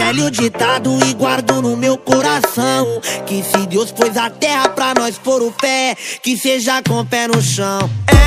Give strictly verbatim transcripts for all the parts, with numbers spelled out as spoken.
velho ditado e guardo no meu coração, que se Deus pôs a terra pra nós pôr o pé, que seja com o pé no chão.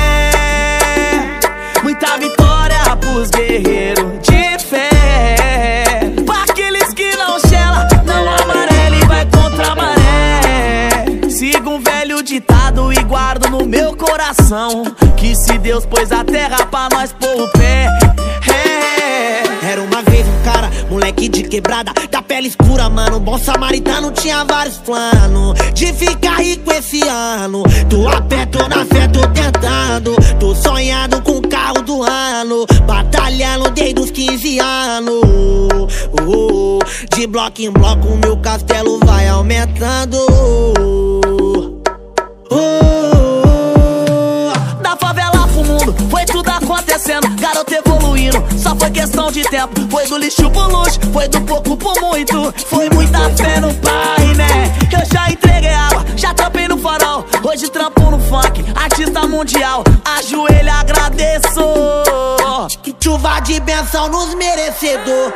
É, muita vitória pros guerreiros de fé, pra aqueles que não chela, não amarela e vai contra a maré. Sigo um velho ditado e guardo no meu coração, que se Deus pôs a terra pra nós pôr o pé. É. Era uma vez um cara, moleque de quebrada, da pele escura, mano, bom samaritano, tinha vários planos de ficar rico esse ano. Tô a pé, tô na fé, tô tentando, tô sonhando com o carro do ano, batalhando desde os quinze anos. uh, De bloco em bloco o meu castelo vai aumentando. Da favela pro mundo, foi tudo acontecendo, garoto evoluindo, só foi questão de tempo. Foi do lixo pro luxo, foi do pouco pro muito, foi muita fé no pai, né? Eu já entreguei água, já trampei no farol, hoje trampo no funk, artista mundial, ajoelho, agradeço. Chuva de benção nos merecedor.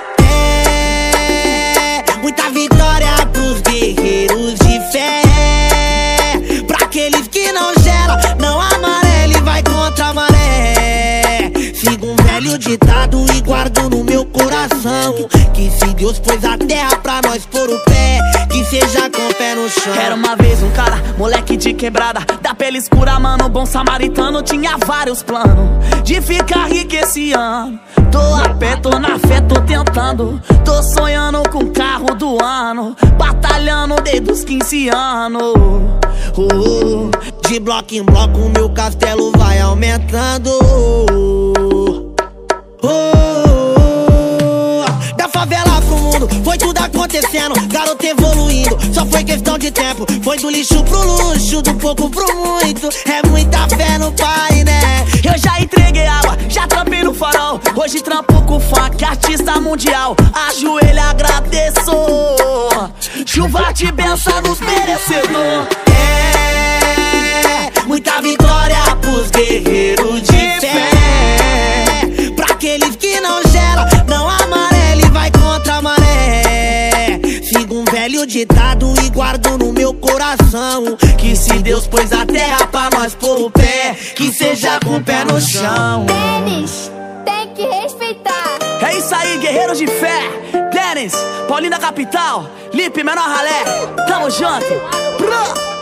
É, muita vitória pros guerreiros de fé, pra aqueles que não geram, não amarela e vai contra a maré. Sigo um velho ditado e guardo no meu coração, que se Deus pôs a terra pra nós pôr o pé, que seja com o pé no chão. Era uma vez um cara, moleque de quebrada, da pele escura, mano, bom samaritano, tinha vários planos de ficar rico esse ano. Tô a pé, tô na fé, tô tentando, tô sonhando com o carro do ano, batalhando desde os quinze anos. uh, De bloco em bloco o meu castelo vai aumentando. Da favela pro mundo, foi tudo acontecendo, garoto evoluindo, só foi questão de tempo. Foi do lixo pro luxo, do pouco pro muito, é muita fé no pai, né? Eu já entreguei água, já trampei no farol, hoje trampo com funk, artista mundial, ajoelho, agradeço. Chuva de benção nos merecedor. É, muita vitória pros guerreiros de fé, pra aqueles que não geram, não amarela e vai contra a maré. Sigo um velho ditado e guardo no meu coração, que se Deus pôs a terra pra nós pôr o pé, que seja com o pé no chão. Denis, tem que respeitar. É isso aí, guerreiros de fé. Denis, Paulinho da Capital, Lipe, menor ralé, tamo junto. Pro.